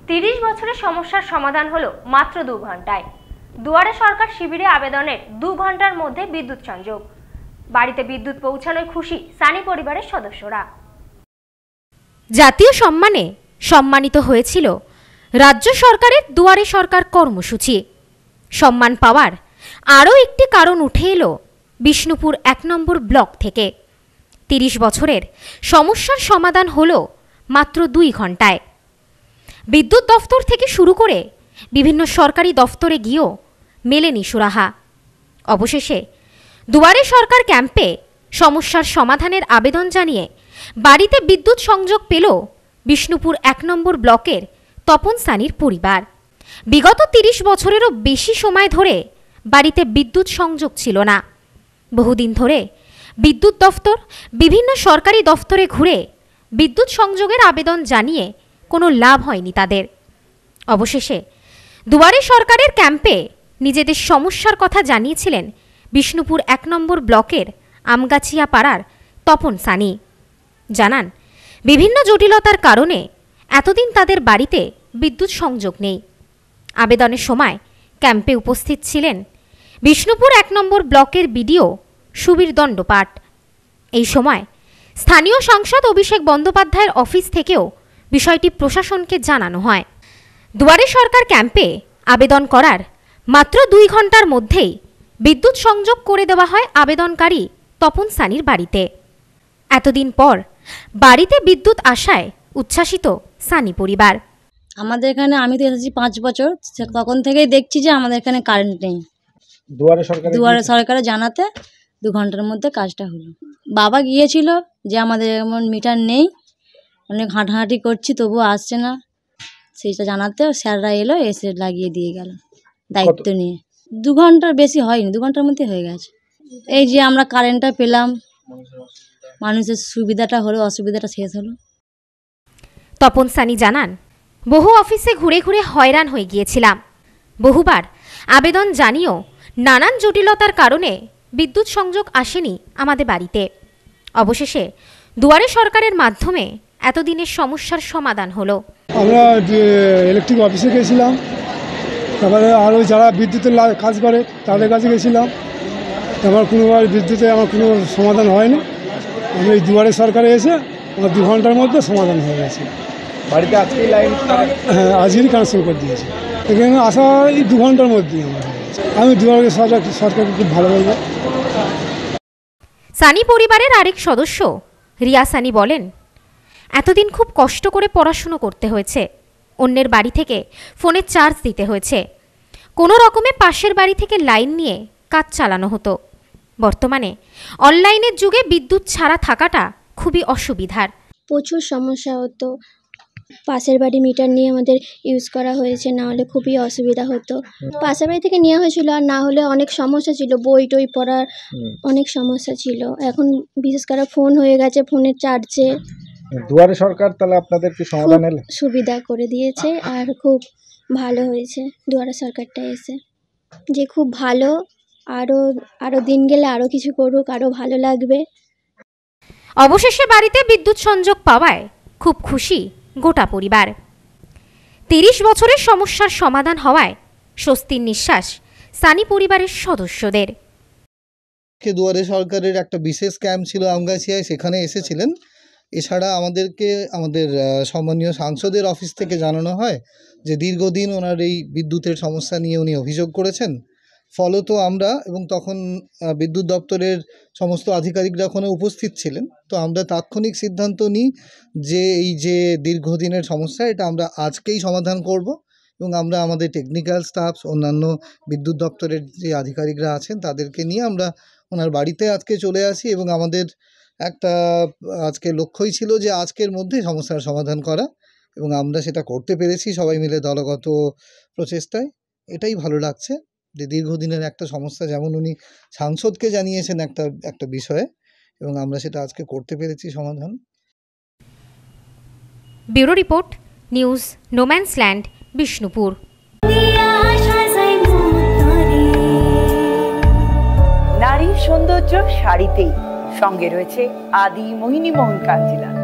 30 বছরের সমস্যার সমাধান হলো মাত্র 2 ঘন্টায়। দুয়ারে সরকার শিবিরে আবেদনের 2 ঘন্টার মধ্যে বিদ্যুৎ সংযোগ। বাড়িতে বিদ্যুৎ পৌঁছানোয় খুশি সানি পরিবারের সদস্যরা। জাতীয় সম্মানে সম্মানিত হয়েছিল রাজ্য সরকারের দুয়ারে সরকার কর্মসূচি। সম্মান পাওয়ার আরও একটি কারণ উঠে এলো বিষ্ণুপুর 1 নম্বর ব্লক থেকে। 30 বছরের সমস্যার সমাধান হলো মাত্র 2 ঘন্টায়। বিদ্যুৎ দফতর থেকে শুরু করে বিভিন্ন সরকারি দফতরে গিয়েও মেলেনি সুরাহা। অবশেষে দুয়ারে সরকার ক্যাম্পে সমস্যার সমাধানের আবেদন জানিয়ে বাড়িতে বিদ্যুৎ সংযোগ পেল বিষ্ণুপুর 1 নম্বর ব্লকের তপন সানির পরিবার। বিগত 30 বছরেরও বেশি সময় ধরে বাড়িতে বিদ্যুৎ সংযোগ ছিল না। বহুদিন ধরে বিদ্যুৎ দফতর বিভিন্ন সরকারি দফতরে ঘুরে বিদ্যুৎ সংযোগের আবেদন জানিয়ে কোনো লাভ হয়নি তাদের। অবশেষে দুয়ারে সরকারের ক্যাম্পে নিজেদের সমস্যার কথা জানিয়েছিলেন বিষ্ণুপুর 1 নম্বর ব্লকের আমগাছিয়া পাড়ার তপন সানি। জানান, বিভিন্ন জটিলতার কারণে এতদিন তাদের বাড়িতে বিদ্যুৎ সংযোগ নেই। আবেদনের সময় ক্যাম্পে উপস্থিত ছিলেন বিষ্ণুপুর 1 নম্বর ব্লকের বিডিও সুবীর দণ্ডপাট। এই সময় স্থানীয় সাংসদ অভিষেক বন্দ্যোপাধ্যায়ের অফিস থেকেও বিষয়টি প্রশাসনকে জানানো হয়। দুয়ারে সরকার ক্যাম্পে আবেদন করার মাত্র 2 ঘন্টার মধ্যেই বিদ্যুৎ সংযোগ করে দেওয়া হয় আবেদনকারী তপন সানির বাড়িতে। এতদিন পর বাড়িতে বিদ্যুৎ আসায় উচ্ছ্বাসিত সানি পরিবার। আমাদের এখানে আমি তো এসেছি 5 বছর, তখন থেকেই দেখছি যে আমাদের এখানে কারেন্ট নেই। দুয়ারে সরকারে জানাতে 2 ঘন্টার মধ্যে কাজটা হলো। বাবা গিয়েছিল যে আমাদের এমন মিটার নেই, অনেক হাঁটাহাঁটি করছি তবুও আসছে না, সেইটা জানাতে স্যাররা এলো, এসে লাগিয়ে দিয়ে গেল দায়িত্ব নিয়ে। 2 ঘন্টার বেশি হয়নি, 2 ঘন্টার মধ্যে হয়ে গেছে। এই যে আমরা কারেন্টটা পেলাম, মানুষের সুবিধাটা হলো, অসুবিধাটা শেষ হলো। তপন সানি জানান, বহু অফিসে ঘুরে ঘুরে হয়রান হয়ে গিয়েছিলাম। বহুবার আবেদন জানিয়েও নানান জটিলতার কারণে বিদ্যুৎ সংযোগ আসেনি আমাদের বাড়িতে। অবশেষে দুয়ারে সরকারের মাধ্যমে এতদিনের সমস্যার সমাধান হলো। আমরা ইলেকট্রিক অফিসে গেছিলাম, তারপরে আরও যারা বিদ্যুতের কাজ করে তাদের কাছে গেছিলাম। আমার কোনোবার বিদ্যুতে আমার কোনো সমাধান হয়নি। আমি এই দুয়ারে সরকারে এসে আমার 2 ঘন্টার মধ্যে সমাধান হয়ে গেছে। বাড়িতে আজকেই লাইন? হ্যাঁ, আজকেই কানেকশন করে দিয়েছি। এখানে আসা এই 2 ঘন্টার মধ্যেই আমার হয়ে গেছে। আমি দুয়ারে সরকারকে খুব ভালো বলবো। সানি পরিবারের আরেক সদস্য রিয়া সানি বলেন, এতদিন খুব কষ্ট করে পড়াশুনো করতে হয়েছে। অন্যের বাড়ি থেকে ফোনে চার্জ দিতে হয়েছে। কোনো রকমে পাশের বাড়ি থেকে লাইন নিয়ে কাজ চালানো হতো। বর্তমানে অনলাইনের যুগে বিদ্যুৎ ছাড়া থাকাটা খুবই অসুবিধার। প্রচুর সমস্যা হতো। পাশের বাড়ি মিটার নিয়ে আমাদের ইউজ করা হয়েছে, না হলে খুবই অসুবিধা হতো। পাশের বাড়ি থেকে নেওয়া হয়েছিল, আর না হলে অনেক সমস্যা ছিল, বই টই পড়ার অনেক সমস্যা ছিল। এখন বিশেষ করে ফোন হয়ে গেছে, ফোনের চার্জে দুয়ারে সরকার তাহলে আপনাদের কি সমাধান এলো? সুবিধা করে দিয়েছে, আর খুব ভালো হয়েছে দুয়ারে সরকারটা এসে, যে খুব ভালো। আরও দিন গেলে আরও কিছু করুক, আরও ভালো লাগবে। অবশেষে বাড়িতে বিদ্যুৎ সংযোগ পাওয়ায় খুব খুশি গোটা পরিবার। 30 বছরের সমস্যার সমাধান হওয়ায় স্বস্তির নিঃশ্বাস সানি পরিবারের সদস্যদের। দুয়ারে সরকারের একটা বিশেষ ক্যাম্প ছিল আমগাছিয়ায়, সেখানে এসেছিলেন। এছাড়া আমাদেরকে আমাদের সম্মানীয় সাংসদের অফিস থেকে জানানো হয় যে দীর্ঘদিন ওনার এই বিদ্যুতের সমস্যা নিয়ে উনি অভিযোগ করেছেন। ফলত আমরা, এবং তখন বিদ্যুৎ দপ্তরের সমস্ত আধিকারিকরা ওখানে উপস্থিত ছিলেন, তো আমরা তাৎক্ষণিক সিদ্ধান্ত নিই যে এই যে দীর্ঘদিনের সমস্যা, এটা আমরা আজকেই সমাধান করব। এবং আমরা আমাদের টেকনিক্যাল স্টাফ, অন্যান্য বিদ্যুৎ দপ্তরের যে আধিকারিকরা আছেন তাদেরকে নিয়ে আমরা ওনার বাড়িতে আজকে চলে আসি। এবং আমাদের একটা আজকে লক্ষ্যই ছিল যে আজকের মধ্যে সমস্যার সমাধান করা, এবং আমরা সেটা করতে পেরেছি সবাই মিলে দলগত প্রচেষ্টায়। এটাই ভালো লাগছে যে দীর্ঘদিনের একটা সমস্যা, যেমন উনি সাংসদকে জানিয়েছেন একটা বিষয়ে, এবং আমরা সেটা আজকে করতে পেরেছি সমাধান। Bureau report, news no man's land, Bishnupur. নারীর সৌন্দর্য শাড়িতেই, সঙ্গে রয়েছে আদি মোহিনী মোহন কাঞ্জিলা।